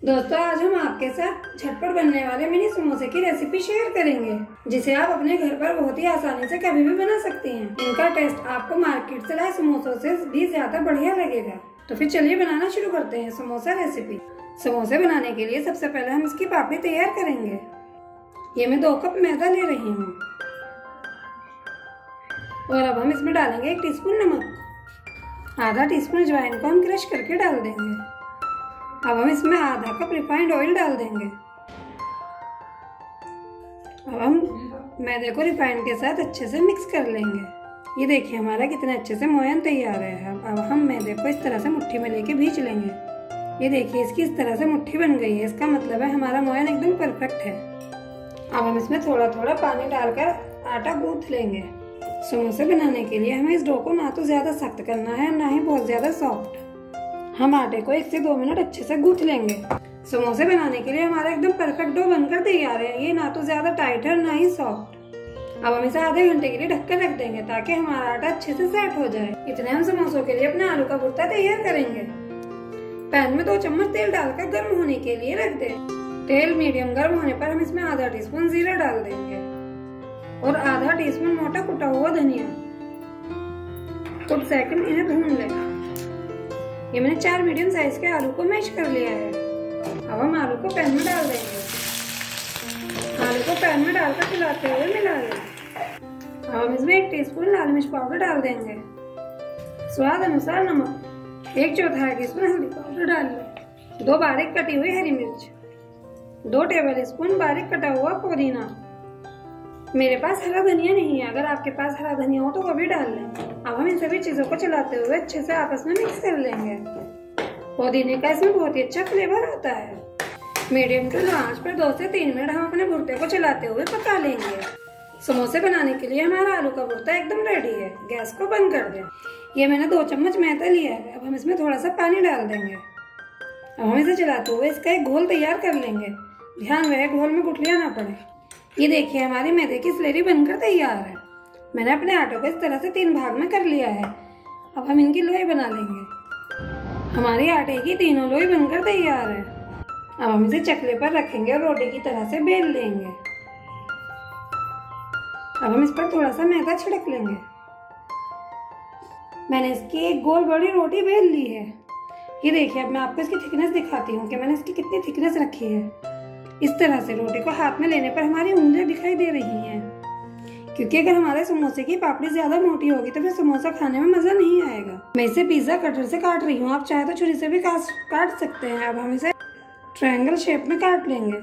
दोस्तों, आज हम आपके साथ झटपट बनने वाले मिनी समोसे की रेसिपी शेयर करेंगे, जिसे आप अपने घर पर बहुत ही आसानी से कभी भी बना सकते हैं। इनका टेस्ट आपको मार्केट से लाए समोसों से भी ज्यादा बढ़िया लगेगा। तो फिर चलिए बनाना शुरू करते हैं समोसा रेसिपी। समोसे बनाने के लिए सबसे पहले हम इसकी पापड़ी तैयार करेंगे। ये मैं 2 कप मैदा ले रही हूँ और अब हम इसमें डालेंगे 1 टीस्पून नमक। आधा टीस्पून अजवाइन को हम क्रश करके डाल देंगे। अब हम इसमें आधा कप रिफाइंड ऑयल डाल देंगे। अब हम मैदे को रिफाइंड के साथ अच्छे से मिक्स कर लेंगे। ये देखिए हमारा कितने अच्छे से मोयन तैयार है। अब हम मैदे को इस तरह से मुट्ठी में लेके भींच लेंगे। ये देखिए इसकी इस तरह से मुट्ठी बन गई है। इसका मतलब है हमारा मोयन एकदम परफेक्ट है। अब हम इसमें थोड़ा थोड़ा पानी डालकर आटा गूंथ लेंगे। समोसे बनाने के लिए हमें इस डो को ना तो ज्यादा सख्त करना है, ना ही बहुत ज्यादा सॉफ्ट। हम आटे को 1 से 2 मिनट अच्छे से गूंथ लेंगे। समोसे बनाने के लिए हमारा एकदम परफेक्ट डो बनकर तैयार है। ये ना तो ज्यादा टाइट है, ना ही सॉफ्ट। अब हम इसे आधे घंटे के लिए ढककर रख देंगे ताकि हमारा आटा अच्छे से सेट हो जाए। इतने हम समोसों के लिए अपने आलू का भुर्ता तैयार करेंगे। पैन में 2 चम्मच तेल डालकर गर्म होने के लिए रख दें। तेल मीडियम गर्म होने पर हम इसमें आधा टीस्पून जीरा डाल देंगे और आधा टीस्पून मोटा कुटा हुआ धनिया। कुछ सेकंड इन्हें भून लें। ये मैंने 4 मीडियम साइज के आलू को मैश कर लिया है। अब हम आलू को पैन में डाल देंगे। आलू को पैन में डालकर चलाते हुए मिला लें। अब हम इसमें 1 टीस्पून लाल मिर्च पाउडर डाल देंगे। स्वाद अनुसार नमक, 1/4 टीस्पून हल्दी पाउडर डाल लें। 2 बारीक कटी हुई हरी मिर्च, 2 टेबल स्पून बारीक कटा हुआ पुदीना। मेरे पास हरा धनिया नहीं है, अगर आपके पास हरा धनिया हो तो वो भी डाल लें। अब हम इन सभी चीजों को चलाते हुए अच्छे से आपस में मिक्स कर लेंगे। पुदीने का इसमें बहुत ही अच्छा फ्लेवर आता है। मीडियम टू लो आंच पर 2 से 3 मिनट हम अपने भुर्ते को चलाते हुए पका लेंगे। समोसे बनाने के लिए हमारा आलू का भुर्ता एकदम रेडी है। गैस को बंद कर दें। ये मैंने 2 चम्मच मैदा लिया है। अब हम इसमें थोड़ा सा पानी डाल देंगे। अब हम इसे चलाते हुए इसका एक घोल तैयार कर लेंगे। ध्यान रहे घोल में गुठलियां ना पड़े। ये देखिए हमारी मैदे की स्लेरी बनकर तैयार है। मैंने अपने आटे को इस तरह से 3 भाग में कर लिया है। अब हम इनकी लोई बना लेंगे। हमारी आटे की तीनों लोई बनकर तैयार है। अब हम इसे चकले पर रखेंगे और रोटी की तरह से बेल लेंगे। अब हम इस पर थोड़ा सा मैदा छिड़क लेंगे। मैंने इसकी एक गोल बड़ी रोटी बेल ली है। ये देखिए अब मैं आपको इसकी थिकनेस दिखाती हूँ कि मैंने इसकी कितनी थिकनेस रखी है। इस तरह से रोटी को हाथ में लेने पर हमारी उंगलियां दिखाई दे रही हैं, क्योंकि अगर हमारे समोसे की पापड़ी ज्यादा मोटी होगी तो फिर समोसा खाने में मजा नहीं आएगा। मैं इसे पिज्जा कटर से काट रही हूँ, आप चाहे तो छुरी से भी काट सकते हैं। अब हम इसे ट्रायंगल शेप में काट लेंगे।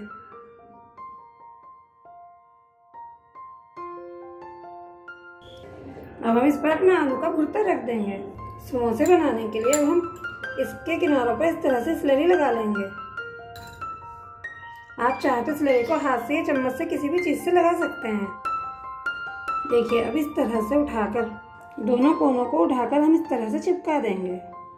अब हम इस पर अपना आलू का भुर्ता रख देंगे। समोसे बनाने के लिए अब हम इसके किनारों पर इस तरह से स्लरी लगा लेंगे। आप चाहे तो स्लरी को हाथ से या चम्मच से किसी भी चीज से लगा सकते हैं। देखिए अब इस तरह से उठाकर दोनों कोनों को उठाकर हम इस तरह से चिपका देंगे।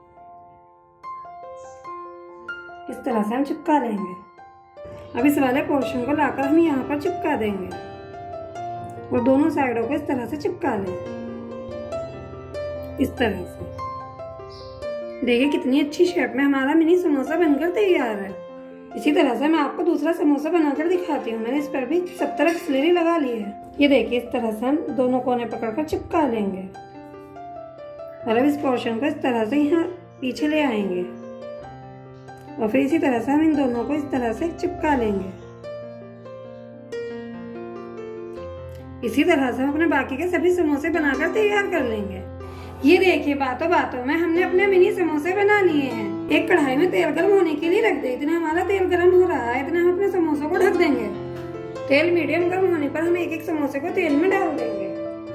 इस तरह से हम चिपका लेंगे। अब इस वाले पोर्शन को लाकर हम यहाँ पर चिपका देंगे और दोनों साइडों को इस तरह से चिपका लें। इस तरह से देखिए कितनी अच्छी शेप में हमारा मिनी समोसा बनकर तैयार है। इसी तरह से मैं आपको दूसरा समोसा बनाकर दिखाती हूँ। मैंने इस पर भी सब तरफ स्लेरी लगा ली है। ये देखिए इस तरह से हम दोनों कोने पकड़कर चिपका लेंगे और अब इस पोर्शन को इस तरह से यहाँ पीछे ले आएंगे और फिर इसी तरह से हम इन दोनों को इस तरह से चिपका लेंगे। इसी तरह से हम अपने बाकी के सभी समोसे बनाकर तैयार कर लेंगे। ये देखिए बातों बातों में हमने अपने मिनी समोसे बना लिए हैं। एक कढ़ाई में तेल गर्म होने के लिए रख दे। इतना हमारा तेल गर्म हो रहा है, इतना हम अपने समोसों को ढक देंगे। तेल मीडियम गर्म होने पर हम एक एक समोसे को तेल में डाल देंगे।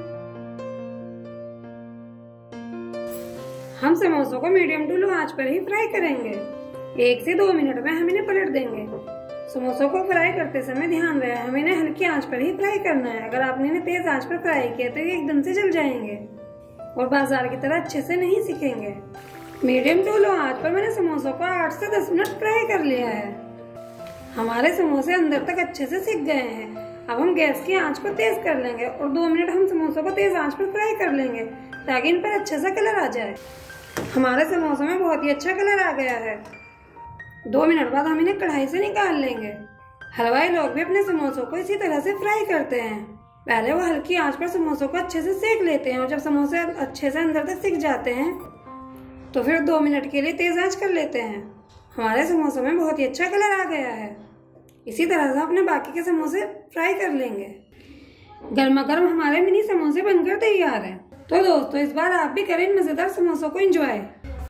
हम समोसों को मीडियम टू लो आंच पर ही फ्राई करेंगे। 1 से 2 मिनट में हम इन्हें पलट देंगे। समोसों को फ्राई करते समय ध्यान रहे हमें इन्हें हल्की आंच पर ही फ्राई करना है। अगर आपने इन्हें तेज आंच पर फ्राई किया तो ये एकदम से जल जाएंगे और बाजार की तरह अच्छे से नहीं सिकेंगे। मीडियम टू लो आंच पर मैंने समोसों को 8 से 10 मिनट फ्राई कर लिया है। हमारे समोसे अंदर तक अच्छे से सिक गए हैं। अब हम गैस की आंच को तेज कर लेंगे और 2 मिनट हम समोसों को तेज आंच पर फ्राई कर लेंगे ताकि इन पर अच्छा सा कलर आ जाए। हमारे समोसों में बहुत ही अच्छा कलर आ गया है। 2 मिनट बाद हम इन्हें कढ़ाई से निकाल लेंगे। हलवाई लोग भी अपने समोसों को इसी तरह से फ्राई करते हैं। पहले वो हल्की आंच पर समोसों को अच्छे से सेक लेते हैं और जब समोसे अच्छे से अंदर तक सिक जाते हैं तो फिर 2 मिनट के लिए तेज आंच कर लेते हैं। हमारे समोसों में बहुत ही अच्छा कलर आ गया है। इसी तरह से अपने बाकी के समोसे फ्राई कर लेंगे। गर्मा गर्म हमारे मिनी समोसे बनकर तैयार हैं। तो दोस्तों, इस बार आप भी करें इन मज़ेदार समोसों को एंजॉय।